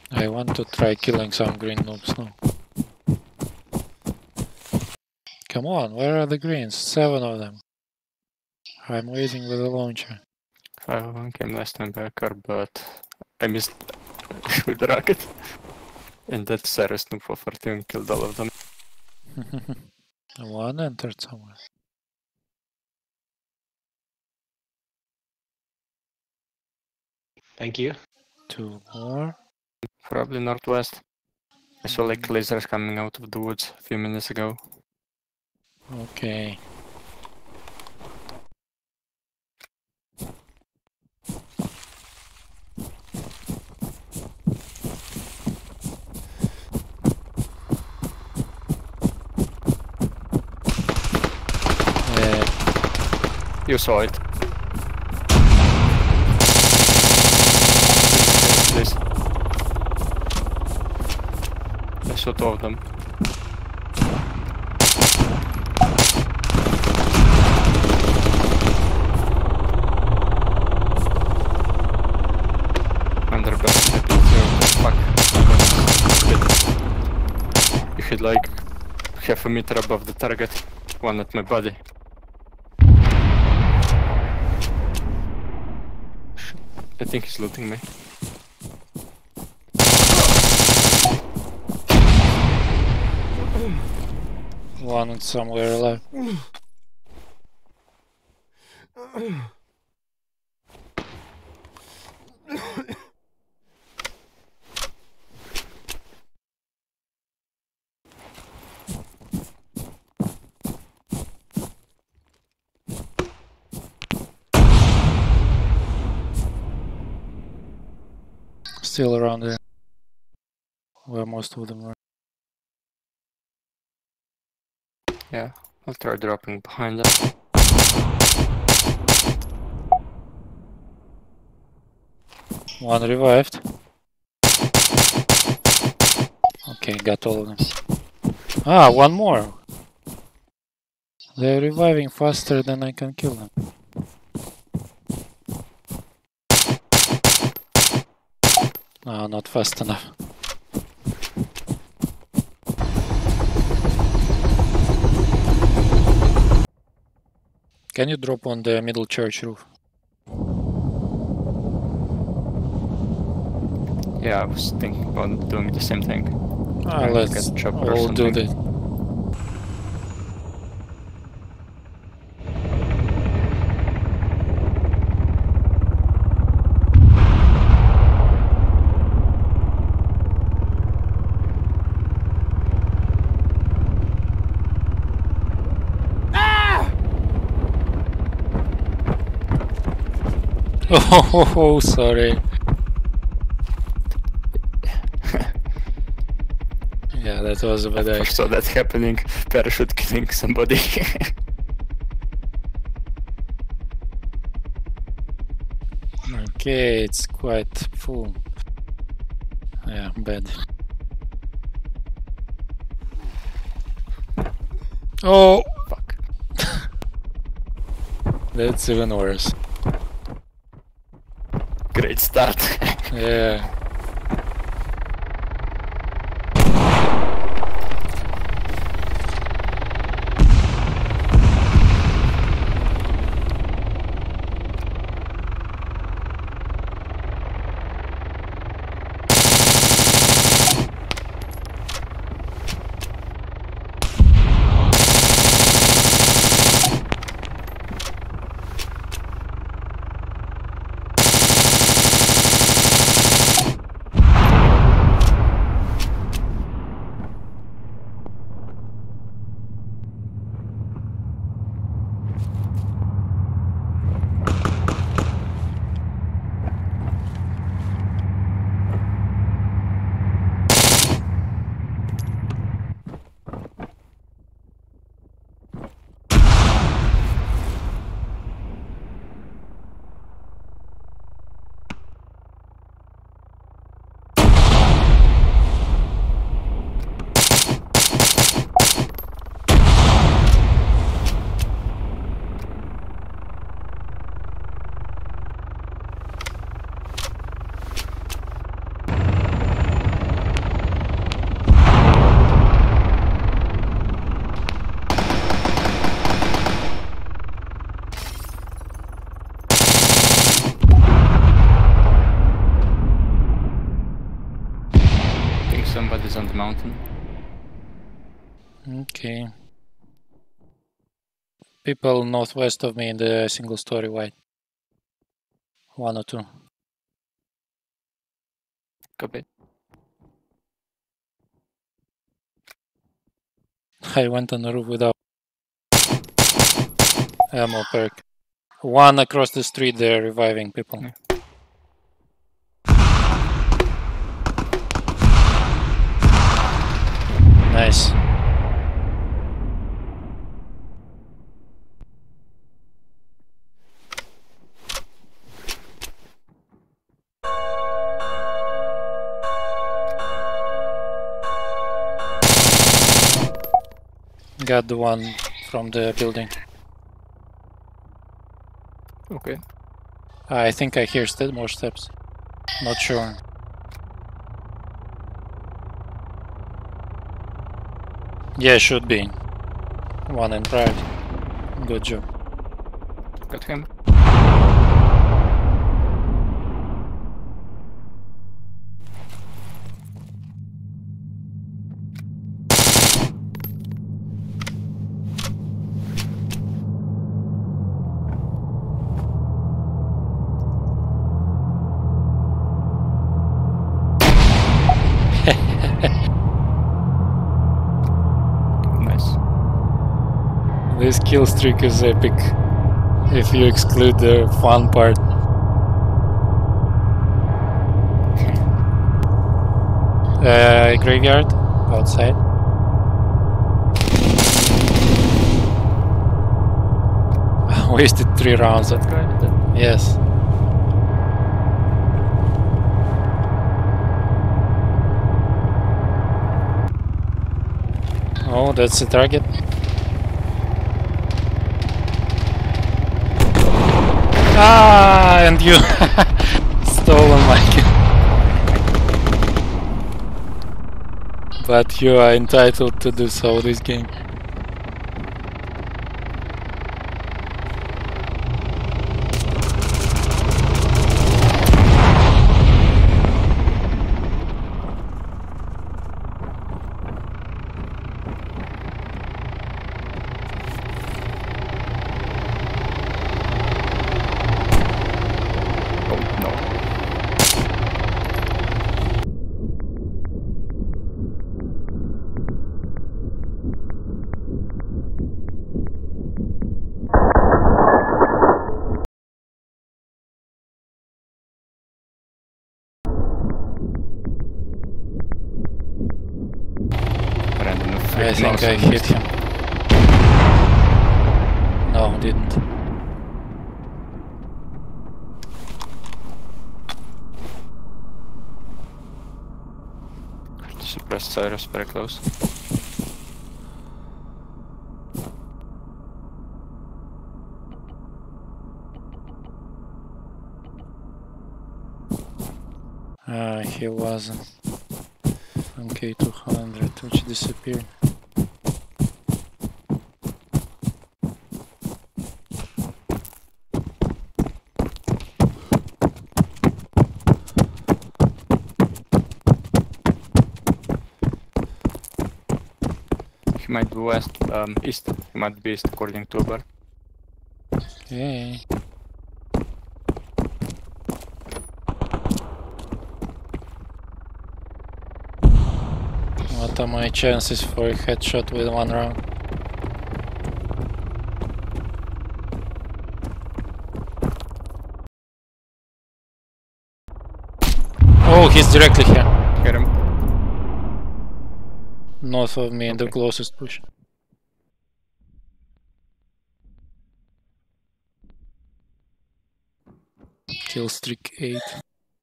I want to try killing some green noobs now. Come on, where are the greens? 7 of them. I'm waiting with the launcher. 5 of them came last time by car, but I missed with the rocket. And that Cyrus noob for 14 killed all of them. One entered somewhere. Thank you. 2 more. Probably northwest. I saw like lasers coming out of the woods a few minutes ago. Okay. You saw it. Please. I saw 2 of them. Under basket. Fuck. You hit like half a meter above the target. One at my body. I think he's looting me. One is somewhere alive. Still around there. Where most of them are. Yeah, I'll try dropping behind them. One revived. Okay, got all of them. Ah, one more! They're reviving faster than I can kill them. No, not fast enough. Can you drop on the middle church roof? Yeah, I was thinking about doing the same thing. Ah, Trying to let's get chopper or all do something. that. Oh, sorry. Yeah, that was a bad I idea. saw that happening. Parachute killing somebody. Okay, it's quite full. Yeah, bad. Oh! Fuck. That's even worse. Great start. Yeah. Somebody's on the mountain. Okay. People northwest of me in the single story white. 1 or 2. Copy. I went on the roof without ammo perk. 1 across the street there reviving people. Yeah. Nice. Got the one from the building. Okay. I think I hear more steps. Not sure. Yeah, should be. 1 in private. Good job. Got him. Nice. This kill streak is epic. If you exclude the fun part. Graveyard outside. Wasted 3 rounds. That guy? Yes. Oh, that's the target. Ah, and you stolen my kill. But you are entitled to do so this game. Oh no. Random I think I hit him. No, didn't. Suppressed Cyrus very close. He wasn't. MK200, which disappeared. He might be west, east. He might be east according to Uber. Okay. What are my chances for a headshot with 1 round? Oh, he's directly here. Hear him. North of me in the Okay. closest bush. Kill streak 8.